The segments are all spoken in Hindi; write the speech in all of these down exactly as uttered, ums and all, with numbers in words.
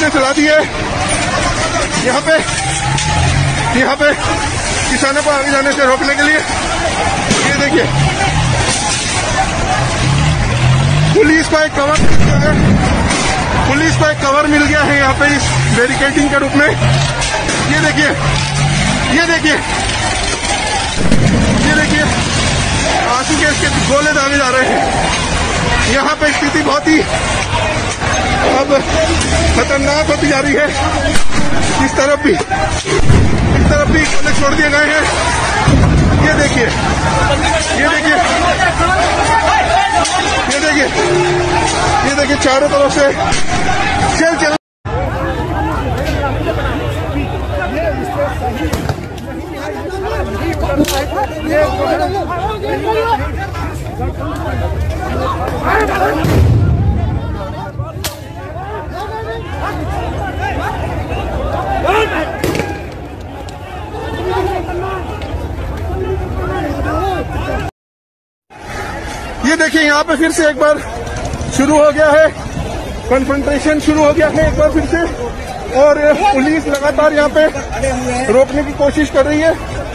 गोलियां चला दी है। यहाँ पे यहाँ पे किसानों को आगे जाने से रोकने के लिए ये देखिए पुलिस का एक कवर मिल गया है, पुलिस का एक कवर मिल गया है यहाँ पे इस बैरिकेडिंग के रूप में। ये देखिए ये देखिए ये देखिए आंसू गैस के गोले दागे जा रहे हैं। यहाँ पे स्थिति बहुत ही अब खतरनाक होती जा रही है। इस तरफ भी इस तरफ भी गोले छोड़ दिए गए हैं। ये देखिए ये देखिए ये देखिए ये देखिए चारों तरफ से चल चल ये देखिए यहाँ पे फिर से एक बार शुरू हो गया है, कन्फ्रंटेशन शुरू हो गया है एक बार फिर से, और पुलिस लगातार यहाँ पे रोकने की कोशिश कर रही है।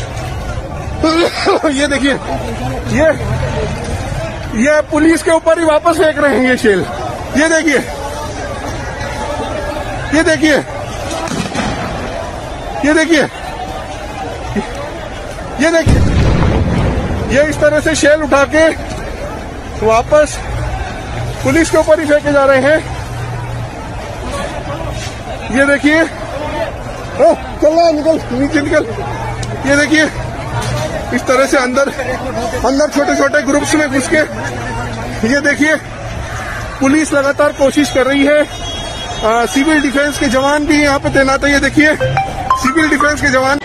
ये देखिए ये ये पुलिस के ऊपर ही वापस फेंक रहे हैं ये शेल। ये देखिए ये देखिए ये देखिए ये देखिए ये इस तरह से शेल उठा के वापस पुलिस के ऊपर ही फेंके जा रहे हैं। ये देखिए ओ चल रहा निकल नीचे निकल। ये देखिए इस तरह से अंदर अंदर छोटे छोटे ग्रुप्स में घुस के ये देखिए पुलिस लगातार कोशिश कर रही है। आ, सिविल डिफेंस के जवान भी यहाँ पे तैनात है। ये देखिए सिविल डिफेंस के जवान